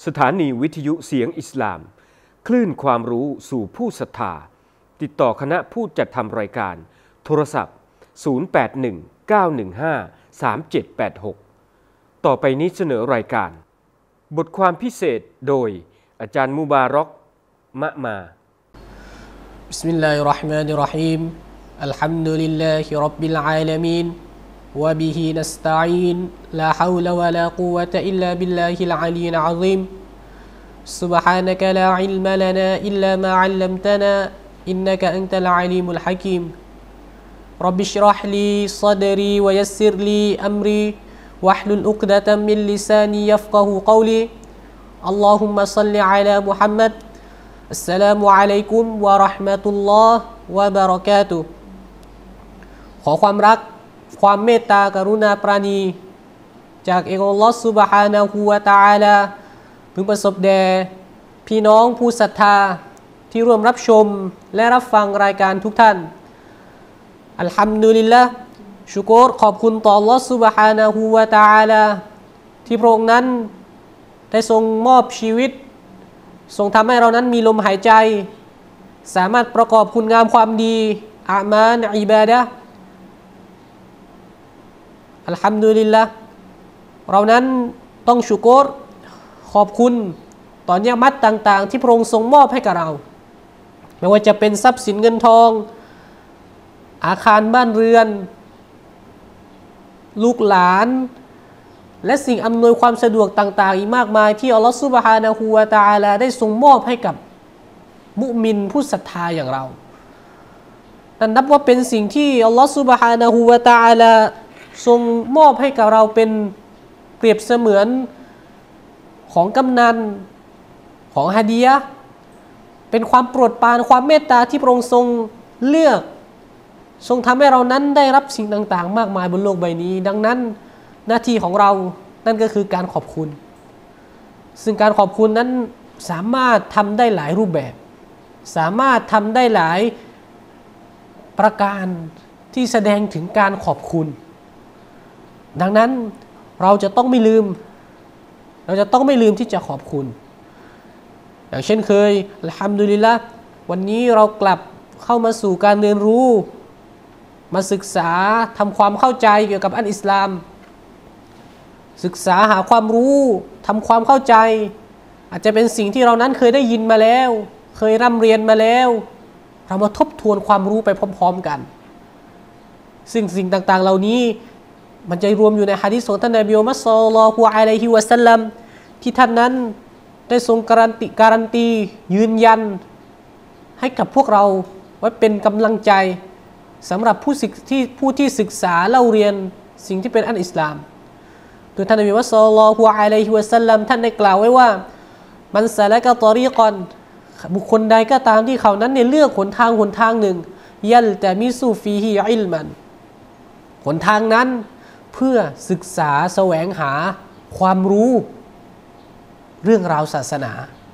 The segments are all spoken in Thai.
สถานีวิทยุเสียงอิสลามคลื่นความรู้สู่ผู้ศรัทธาติดต่อคณะผู้จัดทำรายการโทรศัพท์0819153786ต่อไปนี้เสนอรายการบทความพิเศษโดยอาจารย์มุบารอกมะมาบิสมิลลาฮิรเราะห์มานิรเราะฮีมอัลฮัมดุลิลลาฮิร็อบบิลอาลามีนวะบิฮินัสตะอีนลาฮาวละวะลากุวะตะอิลลาบิลลาฮิลอะลียลอะซีมซุบฮานะกะลาอิลมะลานาอิลลามาอัลลัมตะนาอินนะกะอันตัลอะลีมุลฮะกีมร็อบบิชเราะห์ลีศอดรีวะยัสซิรลีอัมรีวะฮลุลอุกดะตัมมินลิซานียัฟกะฮูกอลีอัลลอฮุมมะศ็อลลิอะลามุฮัมมัดอัสสลามุอะลัยกุมวะเราะห์มะตุลลอฮ์วะบะเราะกาตุฮ์ขอความรักความเมตตากรุณาปราณีจากอัลลอฮฺซุบฮานะฮูวะตะอาลาพึงประสบแด่พี่น้องผู้ศรัทธาที่ร่วมรับชมและรับฟังรายการทุกท่านอัลฮัมดุลิลละห์ชุกรขอบคุณต่ออัลลอฮฺซุบฮานะฮูวะตะอาลาที่พระองค์นั้นได้ทรงมอบชีวิตทรงทำให้เรานั้นมีลมหายใจสามารถประกอบคุณงามความดีอามาลอิบาดะห์อัลฮัมดุลิลละห์เรานั้นต้องชุกรขอบคุณต่อเนียมัตต่างๆที่พระองค์ทรงมอบให้กับเราไม่ว่าจะเป็นทรัพย์สินเงินทองอาคารบ้านเรือนลูกหลานและสิ่งอำนวยความสะดวกต่างๆอีกมากมายที่อัลลอฮฺซุบฮานะฮูวะตะอาลาได้ทรงมอบให้กับมุมินผู้ศรัทธาอย่างเรานั่นนับว่าเป็นสิ่งที่อัลลอฮฺซุบฮานะฮูวะตะอาลาทรงมอบให้กับเราเป็นเปรียบเสมือนของกำนันของฮะดียะห์เป็นความโปรดปรานความเมตตาที่พระองค์ทรงเลือกทรงทำให้เรานั้นได้รับสิ่งต่างๆมากมายบนโลกใบนี้ดังนั้นหน้าที่ของเรานั่นก็คือการขอบคุณซึ่งการขอบคุณนั้นสามารถทำได้หลายรูปแบบสามารถทำได้หลายประการที่แสดงถึงการขอบคุณดังนั้นเราจะต้องไม่ลืมที่จะขอบคุณอย่างเช่นเคยอัลฮัมดุลิลละห์วันนี้เรากลับเข้ามาสู่การเรียนรู้มาศึกษาทำความเข้าใจเกี่ยวกับอัลอิสลามศึกษาหาความรู้ทำความเข้าใจอาจจะเป็นสิ่งที่เรานั้นเคยได้ยินมาแล้วเคยร่ำเรียนมาแล้วเรามาทบทวนความรู้ไปพร้อมๆกันซึ่งสิ่งต่างๆเหล่านี้มันจะรวมอยู่ในหะดีษของท่านนบีมุฮัมมัดศ็อลลัลลอฮุอะลัยฮิวะซัลลัมที่ท่านนั้นได้ทรงการันตียืนยันให้กับพวกเราไว้เป็นกำลังใจสำหรับผู้ที่ศึกษาเล่าเรียนสิ่งที่เป็นอัลอิสลามโดยท่านนบีมุฮัมมัดศ็อลลัลลอฮุอะลัยฮิวะซัลลัมท่านได้กล่าวไว้ว่ามันซะละกะฏอรีกอนบุคคลใดก็ตามที่เขานั้นเลือกหนทางหนึ่งยัลตะมิซุฟีฮิอิลมันหนทางนั้นเพื่อศึกษาแสวงหาความรู้เรื่องราวศาสนา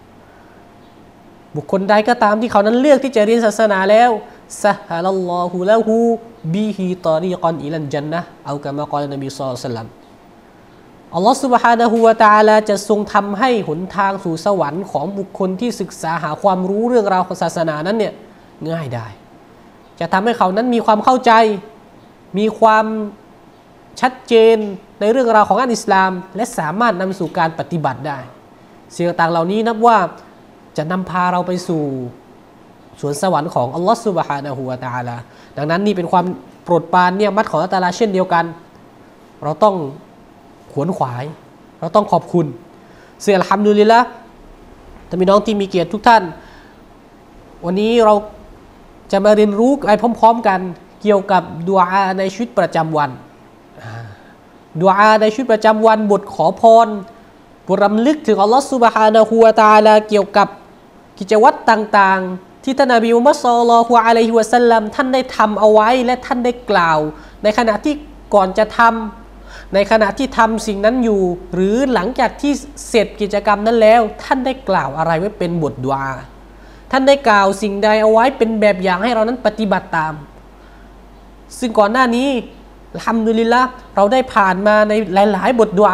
บุคคลใดก็ตามที่เขานั้นเลือกที่จะเรียนศาสนาแล้วซะฮะลัลลอฮุละฮูบิฮิตอรีกอนอิลัลญันนะฮ์เอากะมะกอลนบีศ็อลลัลลอฮุอะลัยฮิวะซัลลัมอัลลอฮฺซุบฮานะฮูวะตะอาลาจะทรงทำให้หนทางสู่สวรรค์ของบุคคลที่ศึกษาหาความรู้เรื่องราวของศาสนานั้นเนี่ยง่ายได้จะทำให้เขานั้นมีความเข้าใจมีความชัดเจนในเรื่องราวของอัลอิสลามและสามารถนำสู่การปฏิบัติได้สิ่งต่างๆเหล่านี้นับว่าจะนำพาเราไปสู่สวนสวรรค์ของอัลลอฮฺซุบฮานะฮูวะตะอาลาดังนั้นนี่เป็นความโปรดปรานเนี่ยมัดของอัลลอฮฺตะอาลาเช่นเดียวกันเราต้องขวนขวายเราต้องขอบคุณซึ่งอัลฮัมดุลิลละห์ท่านพี่น้องที่มีเกียรติทุกท่านวันนี้เราจะมาเรียนรู้ไปพร้อมๆกันเกี่ยวกับดุอาในชีวิตประจำวันดุอาในชีวิตประจำวันบทขอพรบทรำลึกถึงอัลลอฮฺซุบฮานะฮูวะตะอาลาเกี่ยวกับกิจวัตรต่างๆที่ท่านนบีมุฮัมมัดศ็อลลัลลอฮุอะลัยฮิวะซัลลัมท่านได้ทำเอาไว้และท่านได้กล่าวในขณะที่ก่อนจะทำในขณะที่ทำสิ่งนั้นอยู่หรือหลังจากที่เสร็จกิจกรรมนั้นแล้วท่านได้กล่าวอะไรไว้เป็นบทดุอาท่านได้กล่าวสิ่งใดเอาไว้เป็นแบบอย่างให้เรานั้นปฏิบัติตามซึ่งก่อนหน้านี้อัลฮัมดุลิลละห์เราได้ผ่านมาในหลายๆบทดุอา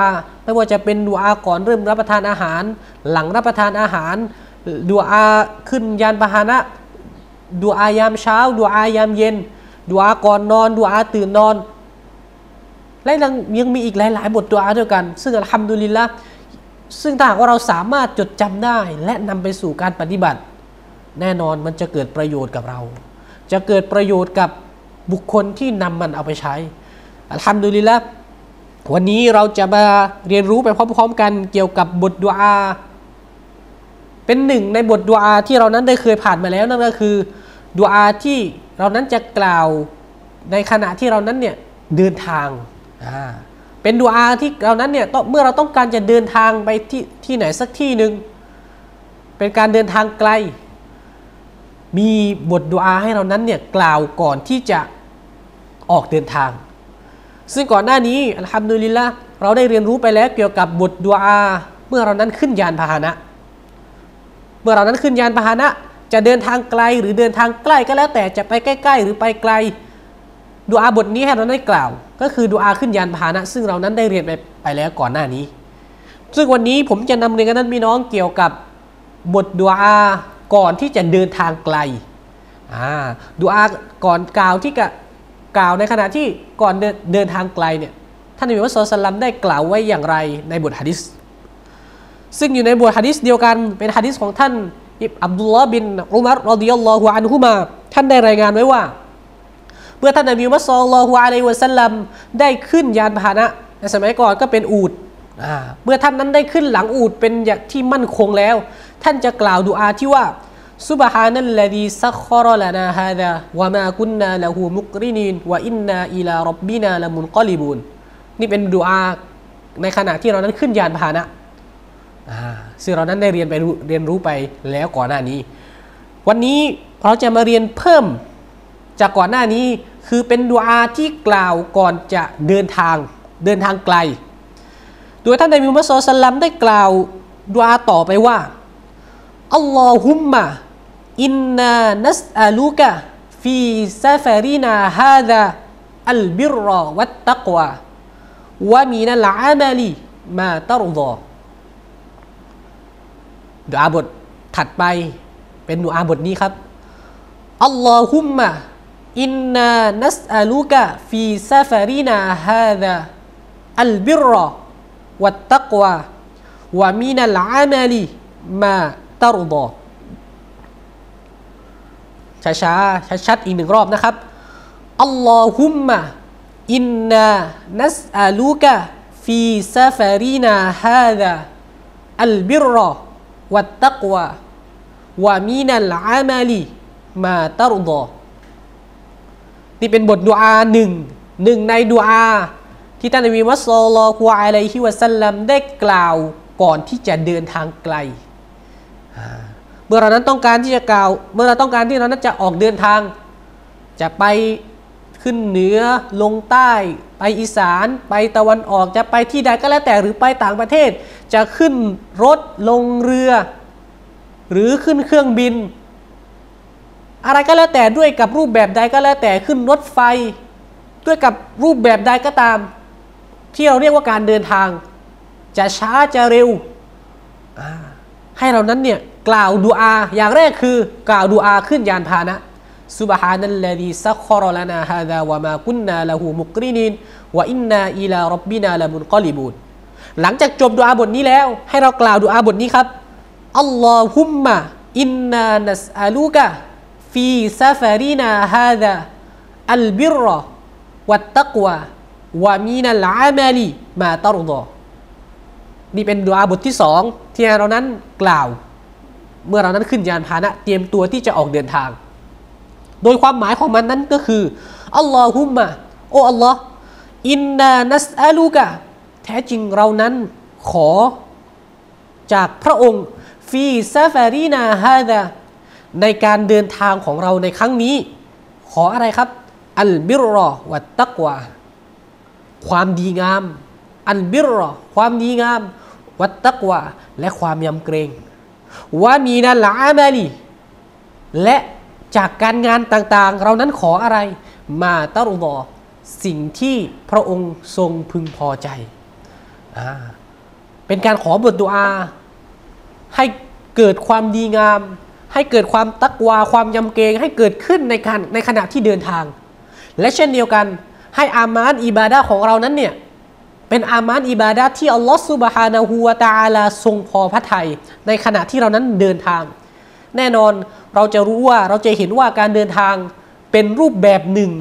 ไม่ว่าจะเป็นดุอาก่อนเริ่มรับประทานอาหารหลังรับประทานอาหารดุอาขึ้นยานพาหนะดุอายามเช้าดุอายามเย็นดุอาก่อนนอนดุอาตื่นนอนและยังมีอีกหลายๆบทดุอาด้วยกันซึ่งอัลฮัมดุลิลละห์ซึ่งถ้าหากว่าเราสามารถจดจำได้และนำไปสู่การปฏิบัติแน่นอนมันจะเกิดประโยชน์กับเราจะเกิดประโยชน์กับบุคคลที่นำมันเอาไปใช้อัลฮัมดุลิลละห์วันนี้เราจะมาเรียนรู้ไปพร้อมๆกันเกี่ยวกับบทดุอาเป็นหนึ่งในบทดุอาที่เรานั้นได้เคยผ่านมาแล้วนั่นก็คือดุอาที่เรานั้นจะกล่าวในขณะที่เรานั้นเนี่ยเดินทางเป็นดุอาที่เรานั้นเนี่ยเมื่อเราต้องการจะเดินทางไปที่ไหนสักที่หนึ่งเป็นการเดินทางไกลมีบทดุอาให้เรานั้นเนี่ยกล่าวก่อนที่จะออกเดินทางซึ่งก่อนหน้านี้อัลฮัมดุลิลละห์เราได้เรียนรู้ไปแล้วเกี่ยวกับบทดุอาเมื่อเรานั้นขึ้นยานพาหนะเมื่อเรานั้นขึ้นยานพาหนะจะเดินทางไกลหรือเดินทางใกล้ก็แล้วแต่จะไปใกล้ๆหรือไปไกลดุอาบทนี้ให้เราได้กล่าวก็คือดุอาขึ้นยานพาหนะซึ่งเรานั้นได้เรียนไปแล้วก่อนหน้านี้ซึ่งวันนี้ผมจะนำเรียนกันนั้นพี่น้องเกี่ยวกับบทดุอาก่อนที่จะเดินทางไกลดุอาก่อนกล่าวที่กล่าวในขณะที่ก่อนเดินทางไกลเนี่ยท่านนบีมุฮัมมัดศ็อลลัลลอฮุอะลัยฮิวะซัลลัมได้กล่าวไว้อย่างไรในบทหะดีษซึ่งอยู่ในบทหะดีษเดียวกันเป็นหะดีษของท่านอับดุลลอฮ์บินอุมัรรอฎิยัลลอฮุอันฮุมาท่านได้รายงานไว้ว่าเมื่อท่านนบีมุฮัมมัดศ็อลลัลลอฮุอะลัยฮิวะซัลลัมได้ขึ้นยานพาหนะในสมัยก่อนก็เป็นอูฐเมื่อท่านนั้นได้ขึ้นหลังอูฐเป็นอย่างที่มั่นคงแล้วท่านจะกล่าวดุอาที่ว่าซุบฮานัลลซีซัคคอรลานาฮาซาวะมากุนนาละฮูมุกรินีนวะอินนาอิลาร็อบบินาละมุนกอลิบูนนี่เป็นดุอาในขณะที่เรานั้นขึ้นยานพาหนะซึ่งเรานั้นได้เรียนรู้ไปแล้วก่อนหน้านี้วันนี้เราจะมาเรียนเพิ่มจากก่อนหน้านี้คือเป็นดุอาที่กล่าวก่อนจะเดินทางไกลโดยท่านนบีมุฮัมมัดศ็อลลัลลอฮุอะลัยฮิวะซัลลัมได้กล่าวดุอาต่อไปว่าอัลลอฮุมมะอินนานัสอะลูกะฟีซาฟารินาฮาซาอัลบิรรอวัตตักวาวะมินัลอามัลิมาตัรฎอดุอาบทถัดไปเป็นดุอาบทนี้ครับอัลลอฮุมมะอินนานัสอะลูกะฟีซาฟารินาฮาซาอัลบิรรอวัตตักวาวะมินัลอามัลิมาตัรฎอช้าๆชัดๆอีกหนึ่งรอบนะครับอัลลอฮุมมะอินนานัสอะลูกะฟีซาฟารินาฮาซาอัลบิรรอวัตตักวาวะมินัลอามัลิมาตัรฎอนี่เป็นบทดุอาหนึ่งในดุอาที่ท่านนบีมุฮัมมัดศ็อลลัลลอฮุอะลัยฮิวะซัลลัมได้กล่าวก่อนที่จะเดินทางไกลเมื่อเรานั้นต้องการที่จะกล่าวเมื่อเราต้องการที่เรานั้นจะออกเดินทางจะไปขึ้นเหนือลงใต้ไปอีสานไปตะวันออกจะไปที่ใดก็แล้วแต่หรือไปต่างประเทศจะขึ้นรถลงเรือหรือขึ้นเครื่องบินอะไรก็แล้วแต่ด้วยกับรูปแบบใดก็แล้วแต่ขึ้นรถไฟด้วยกับรูปแบบใดก็ตามที่เราเรียกว่าการเดินทางจะช้าจะเร็วให้เรานั้นเนี่ยกล่าวดุอาอย่างแรกคือกล่าวดุอาขึ้นยานพาหนะซุบฮานัลลซีซัคคอรลานาฮาซาวะมากุนนาละฮูมุกรินีนวะอินนาอิลาร็อบบินาละมุนกอลิบูนหลังจากจบดุอาบทนี้แล้วให้เรากล่าวดุอาบทนี้ครับอัลลอฮุมมะอินนานัสอะลูกะฟีซาฟารินาฮาซาอัลบิรรอวัตตักวาวะมินัลอามัลิมาตัรฎอนี่เป็นดุอาบทที่สองที่เรานั้นกล่าวเมื่อเรานั้นขึ้นยานพาหนะเตรียมตัวที่จะออกเดินทางโดยความหมายของมันนั้นก็คืออัลลอฮุมมะโอ้อัลลอฮ์อินนานัสอะลูกะแท้จริงเรานั้นขอจากพระองค์ฟีซาฟารีนาฮาซาในการเดินทางของเราในครั้งนี้ขออะไรครับอัลบิรรอวัตตักวาความดีงามอัลบิรรอความดีงามวัตตักวาและความยำเกรงวะมีนัลอามัลีและจากการงานต่างๆเรานั้นขออะไรมาตัรฎอสิ่งที่พระองค์ทรงพึงพอใจเป็นการขอบทดุอาให้เกิดความดีงามให้เกิดความตักวาความยำเกรงให้เกิดขึ้นในขณะที่เดินทางและเช่นเดียวกันให้อามานอิบาดะห์ของเรานั้นเนี่ยเป็นอามานอิบาดะห์ที่อัลลอฮฺซุบฮานะฮูวะตะอาลาทรงพอพระทัยในขณะที่เรานั้นเดินทางแน่นอนเราจะรู้ว่าเราจะเห็นว่าการเดินทางเป็นรูปแบบหนึ่ง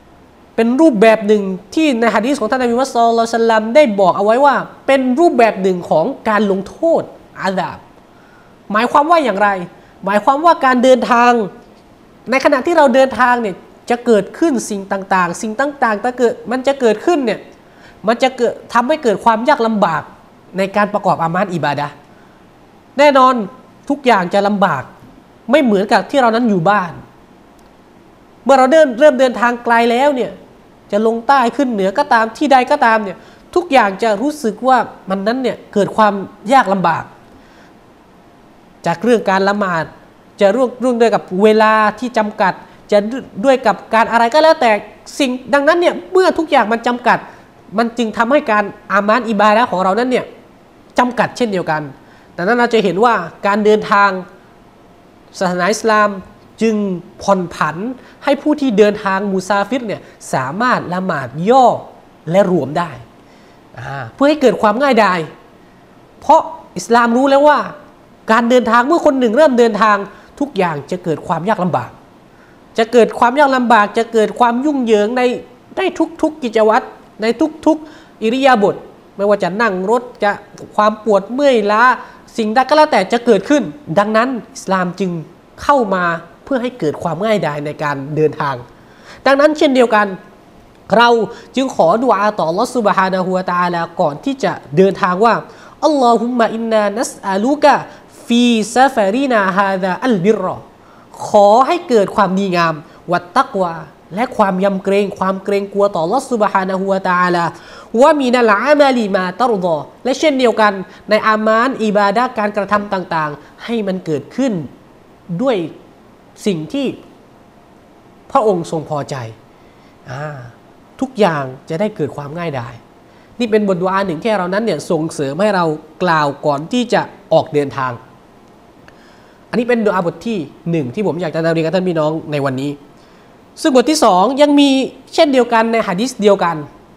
ที่ในหะดีษของท่านนบีมุฮัมมัดศ็อลลัลลอฮุอะลัยฮิวะซัลลัมได้บอกเอาไว้ว่าเป็นรูปแบบหนึ่งของการลงโทษอาซาบหมายความว่าอย่างไรหมายความว่าการเดินทางในขณะที่เราเดินทางเนี่ยจะเกิดขึ้นสิ่งต่างๆมันจะเกิดขึ้นเนี่ยมันจะเกิดทำให้เกิดความยากลำบากในการประกอบอามานอิบาดะห์แน่นอนทุกอย่างจะลำบากไม่เหมือนกับที่เรานั้นอยู่บ้านเมื่อเราเริ่มเดินทางไกลแล้วเนี่ยจะลงใต้ขึ้นเหนือก็ตามที่ใดก็ตามเนี่ยทุกอย่างจะรู้สึกว่ามันนั้นเนี่ยเกิดความยากลำบากจากเรื่องการละหมาดจะเรื่องด้วยกับเวลาที่จำกัดจะด้วยกับการอะไรก็แล้วแต่สิ่งดังนั้นเนี่ยเมื่อทุกอย่างมันจำกัดมันจึงทำให้การอามานอิบาดะห์ของเรานั้นเนี่ยจำกัดเช่นเดียวกันดังนั้นเราจะเห็นว่าการเดินทางศาสนาอิสลามจึงผ่อนผันให้ผู้ที่เดินทางมุซาฟิรเนี่ยสามารถละหมาดย่อและรวมได้เพื่อให้เกิดความง่ายดายเพราะอิสลามรู้แล้วว่าการเดินทางเมื่อคนหนึ่งเริ่มเดินทางทุกอย่างจะเกิดความยากลำบากจะเกิดความยากลำบากจะเกิดความยุ่งเหยิงในทุกกิจวัตรในทุกอิริยาบถไม่ว่าจะนั่งรถจะความปวดเมื่อยล้าสิ่งใดก็แล้วแต่จะเกิดขึ้นดังนั้นอิสลามจึงเข้ามาเพื่อให้เกิดความง่ายดายในการเดินทางดังนั้นเช่นเดียวกันเราจึงขอดุอาต่ออัลเลาะห์ซุบฮานะฮูวะตะอาลาก่อนที่จะเดินทางว่าอัลลอฮุมมะอินนานัสอะลูกะฟีซาฟารีนาฮาซาอัลบิรอขอให้เกิดความดีงามวัตตักวาและความยำเกรงความเกรงกลัวต่ออัลเลาะห์ซุบฮานะฮูวะตะอาลาวะมีนัลอามาลิมาตัรฎอและเช่นเดียวกันในอามานอิบาดะห์การกระทำต่างๆให้มันเกิดขึ้นด้วยสิ่งที่พระองค์ทรงพอใจทุกอย่างจะได้เกิดความง่ายดายนี่เป็นบทดุอาหนึ่งที่เรานั้นเนี่ยส่งเสริมให้เรากล่าวก่อนที่จะออกเดินทางอันนี้เป็นดุอาบทที่1ที่ผมอยากจะนำเรียนกับท่านพี่น้องในวันนี้ซึ่งบทที่2ยังมีเช่นเดียวกันในหะดีษเดียวกัน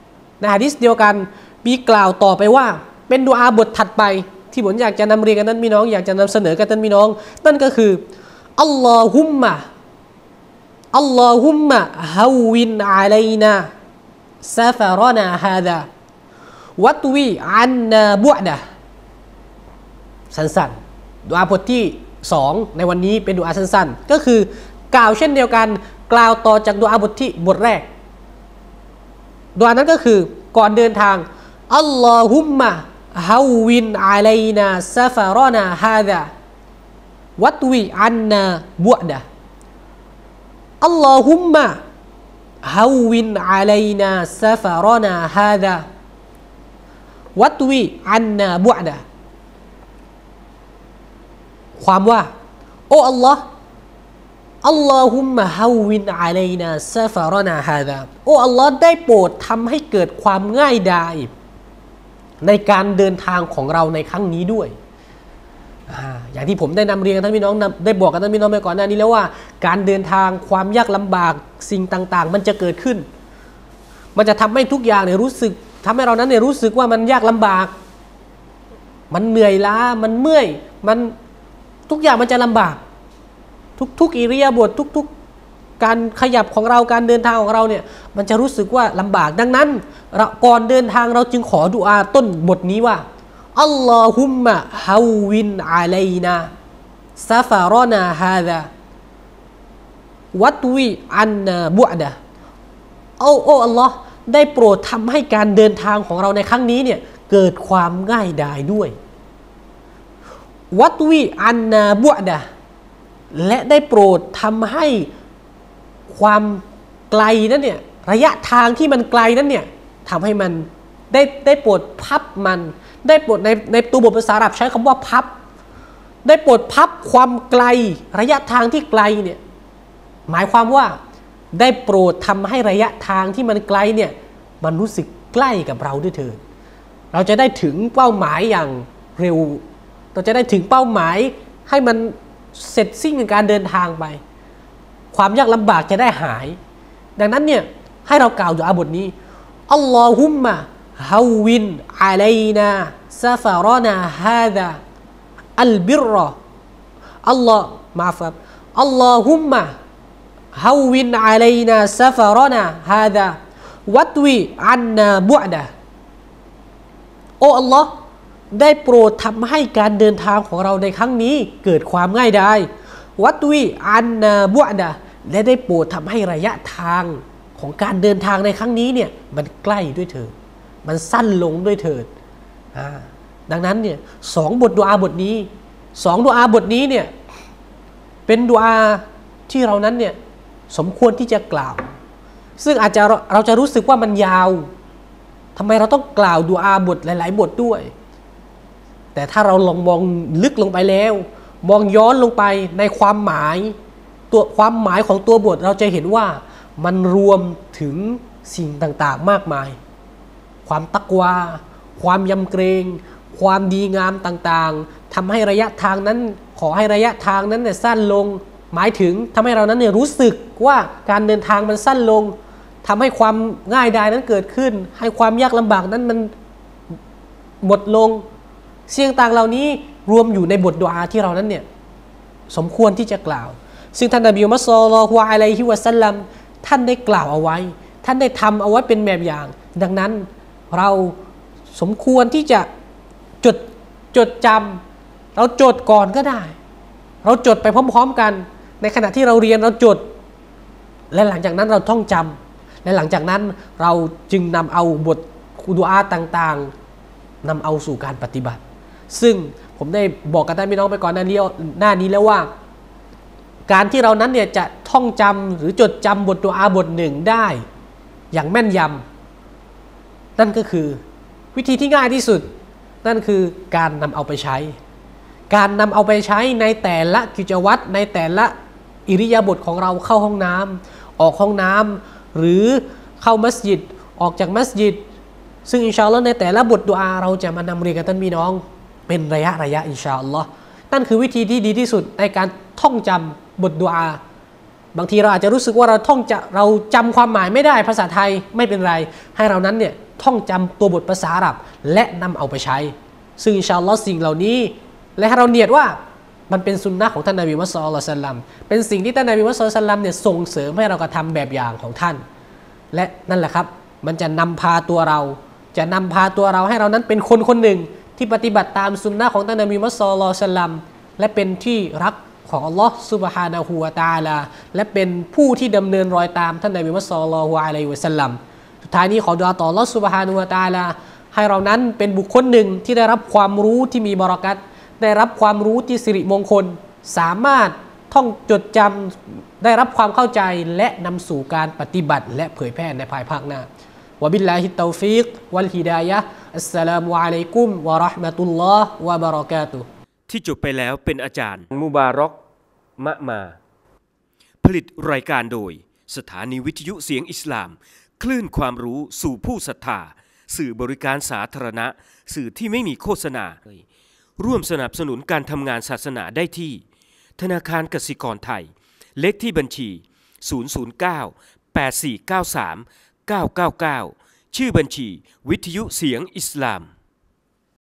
มีกล่าวต่อไปว่าเป็นดุอาบทถัดไปที่ผมอยากจะนำเรียนกับท่านพี่น้องอยากจะนำเสนอกับท่านพี่น้องนั่นก็คืออัลลอฮุมมะฮาวินอะลัยนาซาฟารอนาฮาซาวัตวีอันนาบุอดะสั้นๆดุอาบทที่2ในวันนี้เป็นดุอาสั้นๆก็คือกล่าวเช่นเดียวกันกล่าวต่อจากดุอาบทแรกดุอานั้นก็คือก่อนเดินทางอัลลอฮุมมะฮาวินอะลัยนาซาฟารอนาฮาซาวัตวีอันนาบุอดะอัลลอฮุมมะฮาวินอะลัยนาซาฟารอนาฮาซาวัตวีอันนาบุอดะความว่าโอ้อัลลอฮ์อัลลอฮุมมะฮาวินอะลัยนาซาฟารอนาฮาซาโอ้อัลลอฮ์ได้โปรดทำให้เกิดความง่ายดายในการเดินทางของเราในครั้งนี้ด้วยอย่างที่ผมได้นำเรียนกับท่านพี่น้องได้บอกกับท่านพี่น้องไปก่อนหน้านี้แล้วว่าการเดินทางความยากลำบากสิ่งต่างๆมันจะเกิดขึ้นมันจะทำให้ทุกอย่างเนี่ยรู้สึกทำให้เรานั้นเนี่ยรู้สึกว่ามันยากลำบากมันเหนื่อยล้ามันเมื่อยมันทุกอย่างมันจะลำบากทุกอิริยาบถทุกการขยับของเราการเดินทางของเราเนี่ยมันจะรู้สึกว่าลำบากดังนั้นก่อนเดินทางเราจึงขอดุอาต้นบทนี้ว่าอัลลอฮุมมะฮาวินอะลัยนาซาฟารอนาฮาซาวัตวีอันนาบุอดะโอ้อัลลอฮ์ได้โปรดทำให้การเดินทางของเราในครั้งนี้เนี่ยเกิดความง่ายดายด้วยวัตวีอันนาบุอดะและได้โปรดทำให้ความไกลนั้นเนี่ยระยะทางที่มันไกลนั้นเนี่ยทำให้มันได้โปรดพับมันได้โปรดในตัวบทภาษาอาหรับใช้คำว่าพับได้โปรดพับความไกลระยะทางที่ไกลเนี่ยหมายความว่าได้โปรดทำให้ระยะทางที่มันไกลเนี่ยมันรู้สึกใกล้กับเราด้วยเถิดเราจะได้ถึงเป้าหมายอย่างเร็วเราจะได้ถึงเป้าหมายให้มันเสร็จสิ้นในการเดินทางไปความยากลำบากจะได้หายดังนั้นเนี่ยให้เรากล่าวดุอาบทนี้อัลลอฮุมมะฮาวินอะลัยนาซาฟารนาฮาดาอัลบิรอัลลอฮ์มาฟับอัลลอฮุมมะฮาวินอะลัยนาซาฟารนาฮาดาวัตวิอันนาบุอดะโอ้อัลลอฮ์ได้โปรดทำให้การเดินทางของเราในครั้งนี้เกิดความง่ายดายวัตวิอันนาบุอดะและได้โปรดทำให้ระยะทางของการเดินทางในครั้งนี้เนี่ยมันใกล้ด้วยเถิดมันสั้นลงด้วยเถิดดังนั้นเนี่ยสองบทดุอาบทนี้สองดุอาบทนี้เนี่ยเป็นดุอาที่เรานั้นเนี่ยสมควรที่จะกล่าวซึ่งอาจจะเราจะรู้สึกว่ามันยาวทำไมเราต้องกล่าวดุอาบทหลายๆบทด้วยแต่ถ้าเราลองมองลึกลงไปแล้วมองย้อนลงไปในความหมายของตัวบทเราจะเห็นว่ามันรวมถึงสิ่งต่างๆมากมายความตักวาความยำเกรงความดีงามต่างๆทำให้ระยะทางนั้นขอให้ระยะทางนั้นเนี่ยสั้นลงหมายถึงทำให้เรานั้นเนี่ยรู้สึกว่าการเดินทางมันสั้นลงทำให้ความง่ายดายนั้นเกิดขึ้นให้ความยากลำบากนั้นมันหมดลงเสียงต่างเหล่านี้รวมอยู่ในบทดุอาที่เรานั้นเนี่ยสมควรที่จะกล่าวซึ่งท่านนบีมุฮัมมัด ศ็อลลัลลอฮุอะลัยฮิวะซัลลัมท่านได้กล่าวเอาไว้ท่านได้ทำเอาไว้เป็นแบบอย่างดังนั้นเราสมควรที่จะจดจำเราจดก่อนก็ได้เราจดไปพร้อมๆกันในขณะที่เราเรียนเราจดและหลังจากนั้นเราท่องจำและหลังจากนั้นเราจึงนำเอาบทดุอาต่างๆนำเอาสู่การปฏิบัติซึ่งผมได้บอกกับท่านพี่น้องไปก่อนหน้านี้แล้วว่าการที่เรานั้นเนี่ยจะท่องจำหรือจดจำบทดุอาบทหนึ่งได้อย่างแม่นยำนั่นก็คือวิธีที่ง่ายที่สุดนั่นคือการนำเอาไปใช้ในแต่ละกิจวัตรในแต่ละอิริยาบถของเราเข้าห้องน้ำออกห้องน้ำหรือเข้ามัสยิดออกจากมัสยิดซึ่งอินชาอัลลอฮ์ในแต่ละบทดุอาเราจะมานำเรียนกับท่านพี่น้องเป็นระยะอินชาอัลลอฮ์นั่นคือวิธีที่ดีที่สุดในการท่องจำบทดุอาบางทีเราอาจจะรู้สึกว่าเราจำความหมายไม่ได้ภาษาไทยไม่เป็นไรให้เรานั้นเนี่ยท่องจำตัวบทภาษาอาหรับและนำเอาไปใช้ซึ่งอินชาอัลลอฮ์สิ่งเหล่านี้และให้เราเนียดว่ามันเป็นสุนนะของท่านนบีมุฮัมมัด ศ็อลลัลลอฮุอะลัยฮิวะซัลลัมเป็นสิ่งที่ท่านนบีมุฮัมมัด ศ็อลลัลลอฮุอะลัยฮิวะซัลลัมเนี่ยส่งเสริมให้เรากระทำแบบอย่างของท่านและนั่นแหละครับมันจะนำพาตัวเราให้เรานั้นเป็นคนหนึ่งที่ปฏิบัติตามสุนนะของท่านนบีมุฮัมมัด ศ็อลลัลลอฮุอะลัยฮิวะซัลลัมและเป็นที่รักของอัลลอฮ์ซุบฮานะฮูวะตะอาลาและเป็นผู้ที่ดำเนินรอยตามท่านนบีมุฮัมมัด ศ็อลลัลลอฮุอะลัยฮิวะซัลลัมสุดท้ายนี้ขอดุอาต่ออัลลอฮ์ซุบฮานะฮูวะตะอาลาให้เรานั้นเป็นบุคคลหนึ่งที่ได้รับความรู้ที่มีบารอกัตได้รับความรู้ที่สิริมงคลสามารถท่องจดจำได้รับความเข้าใจและนำสู่การปฏิบัติและเผยแพร่ในภายภาคหน้าวะบิลลาฮิตตอฟีกวัลฮิดายะฮ์อัสสลามุอะลัยกุมวะเราะห์มะตุลลอฮ์วะบะเราะกาตุฮ์ที่จบไปแล้วเป็นอาจารย์มุบารอกมะมาผลิตรายการโดยสถานีวิทยุเสียงอิสลามคลื่นความรู้สู่ผู้ศรัทธาสื่อบริการสาธารณะสื่อที่ไม่มีโฆษณาร่วมสนับสนุนการทำงานศาสนาได้ที่ธนาคารกสิกรไทยเลขที่บัญชี009 8493 999ชื่อบัญชีวิทยุเสียงอิสลาม